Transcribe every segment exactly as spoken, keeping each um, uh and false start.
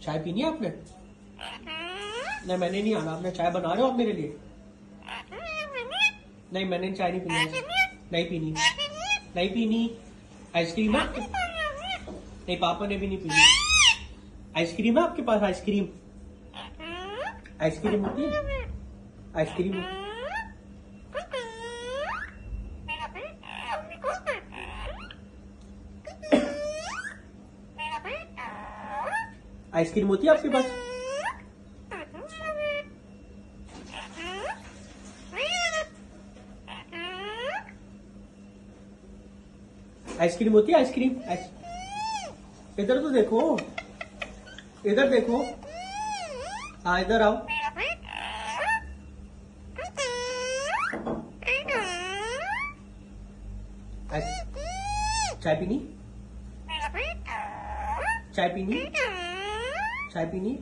चाय पीनी है आपने? नहीं मैंने नहीं आना, आपने चाय बना रहे हो आप मेरे लिए? नहीं मैंने चाय नहीं पीनी, नहीं पीनी, नहीं पीनी। आइसक्रीम है आपके? नहीं पापा ने भी नहीं पीनी। आइसक्रीम है आपके पास? आइसक्रीम आइसक्रीम होती है? आइसक्रीम आइसक्रीम होती है आपके पास? आइसक्रीम होती है? आइसक्रीम आइस... इधर तो देखो, इधर देखो, हाँ इधर आओ। चाय पीनी? चाय पीनी? चाय पीनी?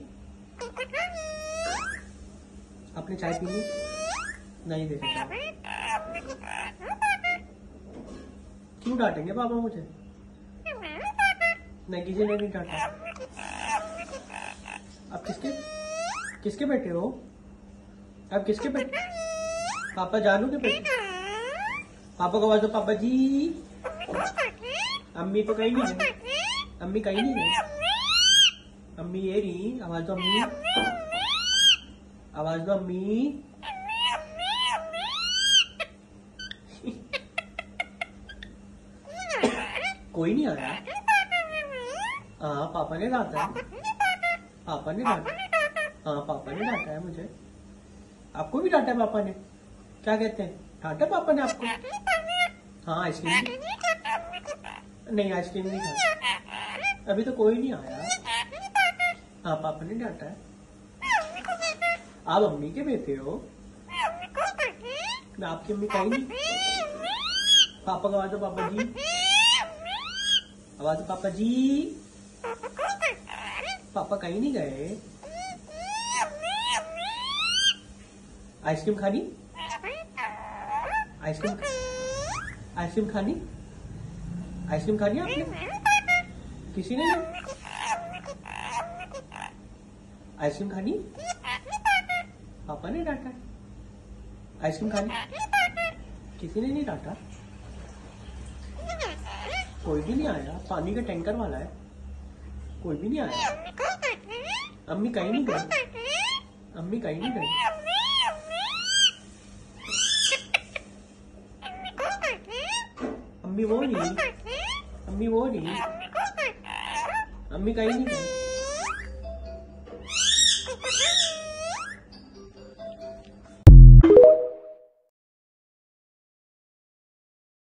आपने चाय पीनी? नहीं दे सकता। क्यों डांटेंगे पापा मुझे? नहीं किसी ने नहीं डांटा। आप किसके किसके बेटे हो? आप किसके बेटे? पापा जानू के बेटे? पापा को आवाज दो, पापा जी। अम्मी तो कहीं नहीं गई, अम्मी कहीं नहीं गई। अम्मी ये रही, आवाज दो अम्मी, आवाज दो अम्मी। कोई नहीं आ रहा। हाँ पापा ने डांटा है, पापा ने डांटा, हाँ पापा ने डांटा है मुझे। आपको भी डांटा है पापा ने? क्या कहते हैं, डांटा पापा ने आपको? हाँ आइसक्रीम नहीं, आइसक्रीम नहीं खा, अभी तो कोई नहीं आया। हाँ पापा ने डांटा है। आप अम्मी के बेटे हो? मैं आपकी अम्मी कहीं नहीं। पापा को आवाज दो, पापा जी, आवाज दो पापा जी। पापा कहीं नहीं गए। आइसक्रीम खानी? आइसक्रीम आइसक्रीम खानी? आइसक्रीम खानी है आपने? किसी ने नहीं? आइसक्रीम खानी? पापा ने डांटा। आइसक्रीम खानी? किसी ने नहीं डांटा। कोई भी नहीं आया, पानी का टैंकर वाला है, कोई भी नहीं आया। अम्मी कहीं नहीं गई, अम्मी कहीं नहीं गई। अम्मी वो नहीं, अम्मी वो नहीं, अम्मी कहीं नहीं गई।